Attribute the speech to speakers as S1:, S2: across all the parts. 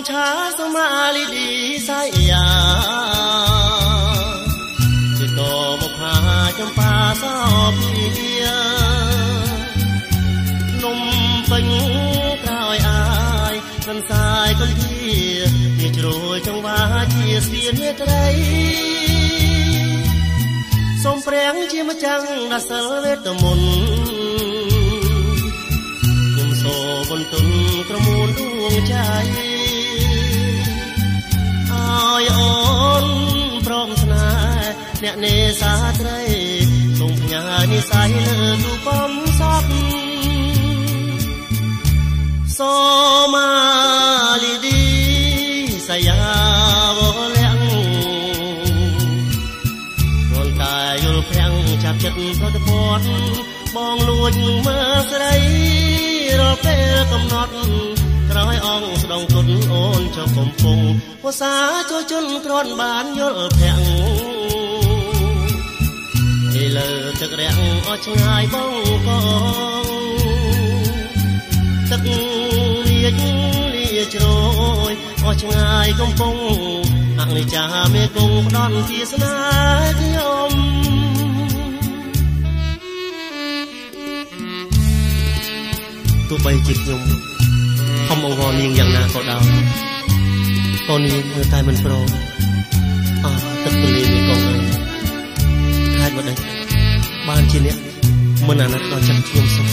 S1: ឆាសមាលីឌីសាយាជាតមកផាចំបាសោពីនំពេញក្រោយអាយសន្សាយកលធាជាជ្រោយចង្វាជាស្ពានមេត្រីសូមព្រះជាម្ចាំងដល់សិលវេទមន្តខ្ញុំសូមបន្ទុនក្រមួនដួងใจអើយអូនព្រមស្នេហ៍អ្នកនេសាត្រីសូមផ្ញើនិស័យលើទូបំសពសូមាលីឌីសាយាវលាំងគ្រាន់តែយល់ប្រាំងចាប់ចិត្តប្រតិបត្តិបងលួចមើលស្រីរាល់ពេលកំណត់ក្រោយអង្គស្ដងគុណអូនចុះកំពុងភាសាចូលជន់គ្រាន់បានយល់ប្រាំងទីលើទឹករាំងអស់ឆ្ងាយបងកងទឹកលាជលាជ្រោយអស់ឆ្ងាយកំពុងអនិច្ចាមេគង់ផ្ដន់ជាស្នេហ៍ខ្ញុំទោះបីជាខ្ញុំខំអង្វរនាងយ៉ាងណាក៏ដោយក៏នាងនៅតែមិនព្រមទឹកទន្លេមេគង្គហេតុអ្វីបានជាអ្នកមិនអាណិតដល់ចិត្តខ្ញុំសោះ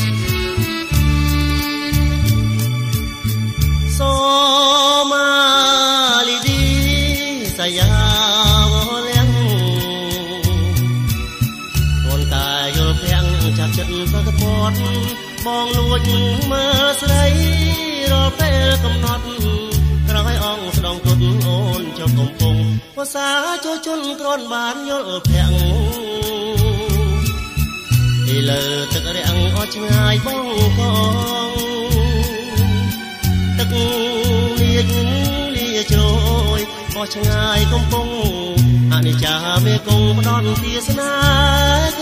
S1: សូមាលីឌីសាយាវលាំងគ្រាន់តែយល់ប្រាំងចាប់ចិត្តប្រកបត់បងលួចមើលស្រីរាល់ពេលកំណត់ក្រោយអង្គស្ដងគុណអូនចុះកំពុងភាសាចូលជន់គ្រាន់បានយល់ប្រាំងទីលើទឹករាំងអស់ឆ្ងាយបងកងទឹកលាជលាជ្រោយអស់ឆ្ងាយកំពុងអនិច្ចាមេគង់ផ្ដន់ជាស្នេហ៍